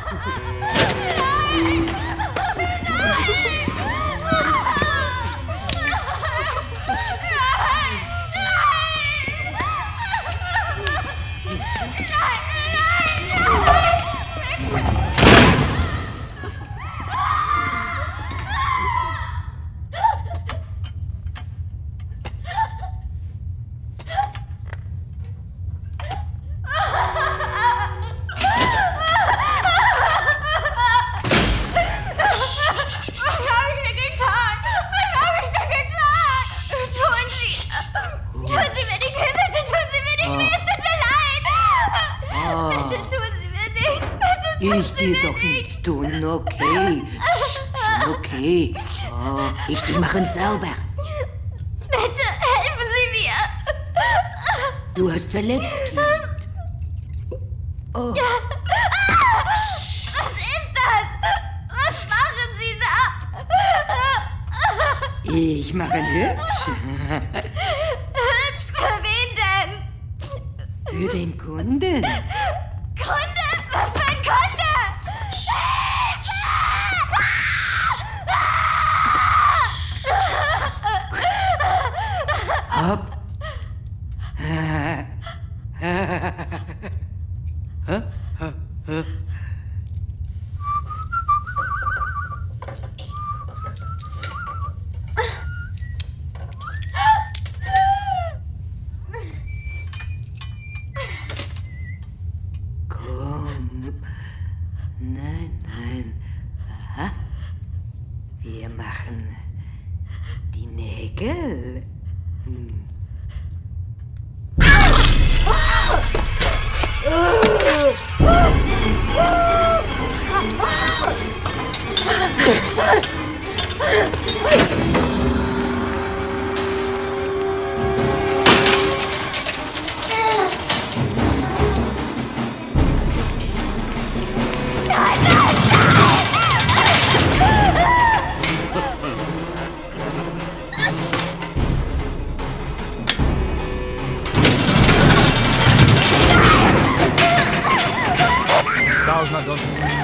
Ich dir doch nichts tun, okay? Schon okay. Oh, ich mache ihn sauber. Bitte, helfen Sie mir. Du hast verletzt, Kind. Oh. Was ist das? Was machen Sie da? Ich mache ihn hübsch. Hübsch für wen denn? Für den Kunden. Kunde? Was für ein Kunde? Hopp. Komm. Nein. Aha. Wir machen die Nägel. Должна